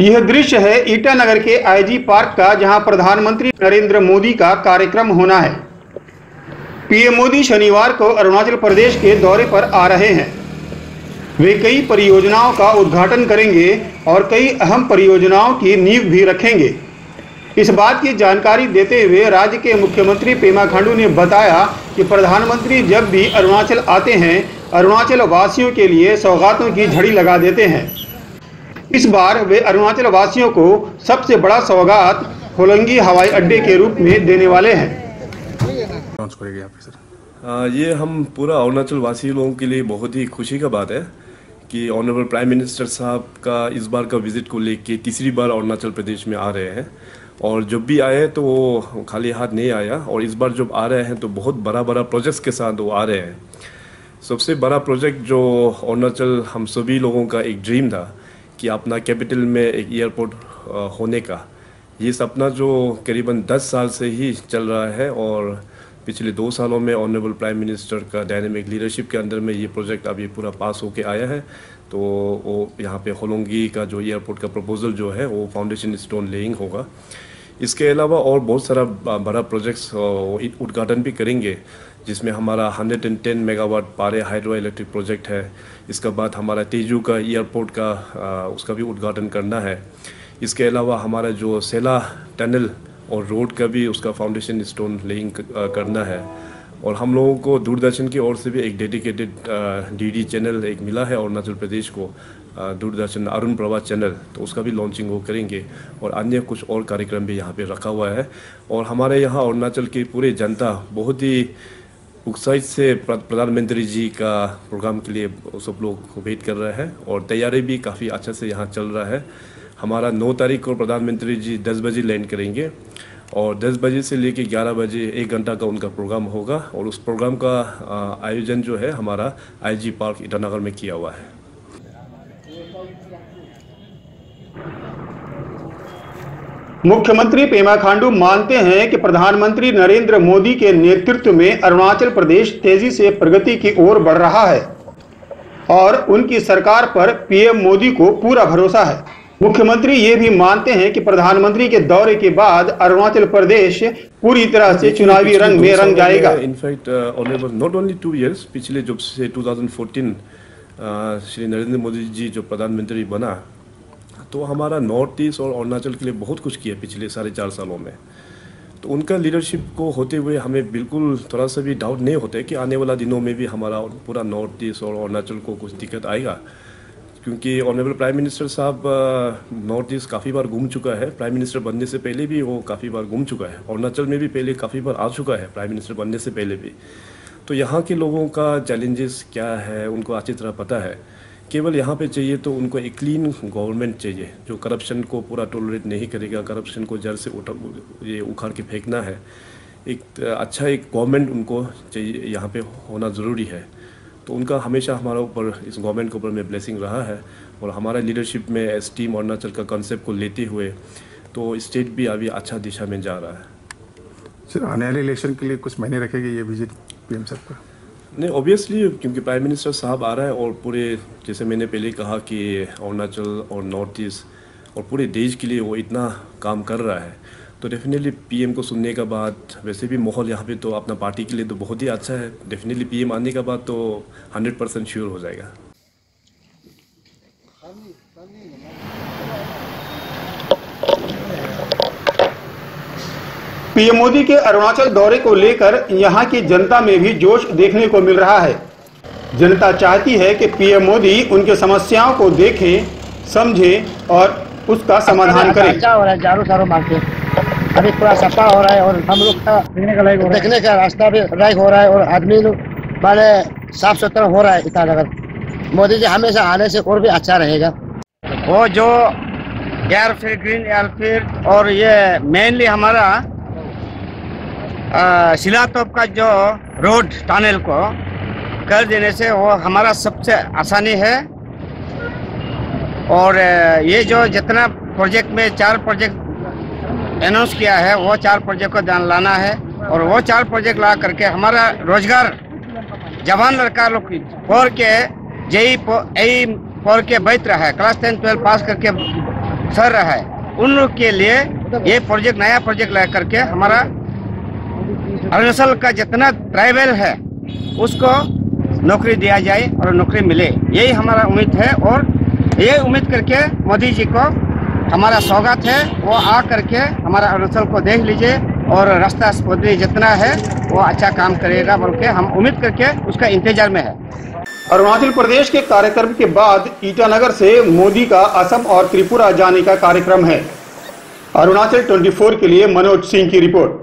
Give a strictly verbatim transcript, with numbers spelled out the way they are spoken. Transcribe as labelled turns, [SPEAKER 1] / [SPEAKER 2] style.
[SPEAKER 1] यह दृश्य है ईटानगर के आईजी पार्क का, जहां प्रधानमंत्री नरेंद्र मोदी का कार्यक्रम होना है। पीएम मोदी शनिवार को अरुणाचल प्रदेश के दौरे पर आ रहे हैं। वे कई परियोजनाओं का उद्घाटन करेंगे और कई अहम परियोजनाओं की नींव भी रखेंगे। इस बात की जानकारी देते हुए राज्य के मुख्यमंत्री पेमा खांडू ने बताया कि प्रधानमंत्री जब भी अरुणाचल आते हैं, अरुणाचल वासियों के लिए सौगातों की झड़ी लगा देते हैं। इस बार वे अरुणाचल वासियों को सबसे बड़ा सौगात होलोंगी हवाई अड्डे के रूप में देने वाले हैं।
[SPEAKER 2] आ, ये हम पूरा अरुणाचल वासी लोगों के लिए बहुत ही खुशी का बात है कि ऑनरेबल प्राइम मिनिस्टर साहब का इस बार का विजिट को लेके तीसरी बार अरुणाचल प्रदेश में आ रहे हैं। और जब भी आए तो वो खाली हाथ नहीं आया, और इस बार जब आ रहे हैं तो बहुत बड़ा बड़ा प्रोजेक्ट्स के साथ वो आ रहे हैं। सबसे बड़ा प्रोजेक्ट जो अरुणाचल हम सभी लोगों का एक ड्रीम था कि अपना कैपिटल में एक एयरपोर्ट होने का, ये सपना जो करीबन दस साल से ही चल रहा है। और पिछले दो सालों में ऑनरेबल प्राइम मिनिस्टर का डायनेमिक लीडरशिप के अंदर में ये प्रोजेक्ट अभी पूरा पास होके आया है। तो वो यहाँ पे होलोंगी का जो एयरपोर्ट का प्रपोजल जो है वो फाउंडेशन स्टोन लेइंग होगा। इसके अलावा और बहुत सारा बड़ा प्रोजेक्ट्स उद्घाटन भी करेंगे, जिसमें हमारा एक सौ दस मेगावाट पारे हाइड्रो इलेक्ट्रिक प्रोजेक्ट है। इसके बाद हमारा तेजू का एयरपोर्ट का आ, उसका भी उद्घाटन करना है। इसके अलावा हमारा जो सेला टनल और रोड का भी उसका फाउंडेशन स्टोन लेइंग करना है। और हम लोगों को दूरदर्शन की ओर से भी एक डेडिकेटेड डीडी चैनल एक मिला है अरुणाचल प्रदेश को, दूरदर्शन अरुण प्रभा चैनल, तो उसका भी लॉन्चिंग वो करेंगे। और अन्य कुछ और कार्यक्रम भी यहाँ पे रखा हुआ है। और हमारे यहाँ अरुणाचल की पूरी जनता बहुत ही उत्साहित से प्रधानमंत्री जी का प्रोग्राम के लिए सब लोग वेट कर रहे हैं, और तैयारी भी काफ़ी अच्छा से यहाँ चल रहा है। हमारा नौ तारीख को प्रधानमंत्री जी दस बजे लैंड करेंगे, और दस बजे से लेके ग्यारह बजे एक घंटा का उनका प्रोग्राम होगा। और उस प्रोग्राम का आयोजन जो है हमारा आईजी पार्क ईटानगर में किया हुआ है।
[SPEAKER 1] मुख्यमंत्री पेमा खांडू मानते हैं कि प्रधानमंत्री नरेंद्र मोदी के नेतृत्व में अरुणाचल प्रदेश तेजी से प्रगति की ओर बढ़ रहा है और उनकी सरकार पर पीएम मोदी को पूरा भरोसा है। मुख्यमंत्री ये भी मानते हैं कि प्रधानमंत्री के दौरे के बाद अरुणाचल प्रदेश पूरी तरह से चुनावी रंग में रंग जाएगा।
[SPEAKER 2] In fact honourable not only two years, पिछले जब से दो हज़ार चौदह श्री नरेंद्र मोदी जी जो प्रधानमंत्री बना, तो हमारा नॉर्थ ईस्ट और अरुणाचल के लिए बहुत कुछ किया पिछले साढ़े चार सालों में। तो उनका लीडरशिप को होते हुए हमें बिल्कुल थोड़ा सा भी डाउट नहीं होता है कि आने वाला दिनों में भी हमारा पूरा नॉर्थ ईस्ट और अरुणाचल को कुछ दिक्कत आएगा, क्योंकि ऑनरेबल प्राइम मिनिस्टर साहब नॉर्थ ईस्ट काफ़ी बार घूम चुका है। प्राइम मिनिस्टर बनने से पहले भी वो काफ़ी बार घूम चुका है। अरुणाचल में भी पहले काफ़ी बार आ चुका है प्राइम मिनिस्टर बनने से पहले भी। तो यहाँ के लोगों का चैलेंजेस क्या है उनको अच्छी तरह पता है। केवल यहाँ पे चाहिए तो उनको एक क्लीन गवर्नमेंट चाहिए जो करप्शन को पूरा टॉलरेट नहीं करेगा, करप्शन को जड़ से उठा ये उखाड़ के फेंकना है। एक अच्छा एक गवर्नमेंट उनको चाहिए, यहाँ पे होना ज़रूरी है। तो उनका हमेशा हमारा ऊपर, इस गवर्नमेंट के ऊपर में ब्लेसिंग रहा है। और हमारा लीडरशिप में एस टीम अरुणाचल का कॉन्सेप्ट को लेते हुए तो स्टेट भी अभी अच्छा दिशा में जा रहा है।
[SPEAKER 3] सर, आने वाले इलेक्शन के लिए कुछ महीने रखेगी ये विजिट पीएम साहब का?
[SPEAKER 2] नहीं, ऑब्वियसली, क्योंकि प्राइम मिनिस्टर साहब आ रहा है और पूरे, जैसे मैंने पहले कहा कि अरुणाचल और नॉर्थ ईस्ट और पूरे देश के लिए वो इतना काम कर रहा है, तो डेफिनेटली पीएम को सुनने का बाद, वैसे भी माहौल यहाँ पे तो अपना पार्टी के लिए तो बहुत ही अच्छा है। डेफिनेटली पीएम आने का बाद तो हंड्रेड परसेंट श्योर हो जाएगा।
[SPEAKER 1] पीएम मोदी के अरुणाचल दौरे को लेकर यहां की जनता में भी जोश देखने को मिल रहा है। जनता चाहती है कि पीएम मोदी उनके समस्याओं को देखें, समझें और उसका समाधान करें।
[SPEAKER 4] अच्छा हो रहा है, झाड़ू सारू मारते अभी पूरा सफा हो रहा है, और हम लोग का देखने का लायक हो रहा है, देखने का रास्ता भी लायक हो रहा है, और आदमी लोग माने साफ सुथरा हो रहा है ईटानगर। मोदी जी हमेशा आने से और भी अच्छा रहेगा। वो जो एयरफील्ड, ग्रीन एयरफील्ड, और ये मेनली हमारा शिलातोप का जो रोड टनल को कर देने से वो हमारा सबसे आसानी है। और ये जो जितना प्रोजेक्ट में चार प्रोजेक्ट अनाउंस किया है, वो चार प्रोजेक्ट को ध्यान लाना है, और वो चार प्रोजेक्ट ला करके हमारा रोजगार जवान लड़का लोग फोर के जेई फोर के बैठ रहा है, क्लास टेन ट्वेल्व पास करके
[SPEAKER 5] सह रहा है, उन लोग के लिए ये प्रोजेक्ट, नया प्रोजेक्ट ला करके हमारा अरुणाचल का जितना ट्राइबल है उसको नौकरी दिया जाए और नौकरी मिले, यही हमारा उम्मीद है। और ये उम्मीद करके मोदी जी को हमारा स्वागत है, वो आ करके हमारा अरुणाचल को देख लीजिए और रास्ता स्पॉटी जितना है वो अच्छा काम करेगा बोल के हम उम्मीद करके उसका इंतजार में है।
[SPEAKER 1] अरुणाचल प्रदेश के कार्यक्रम के बाद ईटानगर से मोदी का असम और त्रिपुरा जाने का कार्यक्रम है। अरुणाचल चौबीस के लिए मनोज सिंह की रिपोर्ट।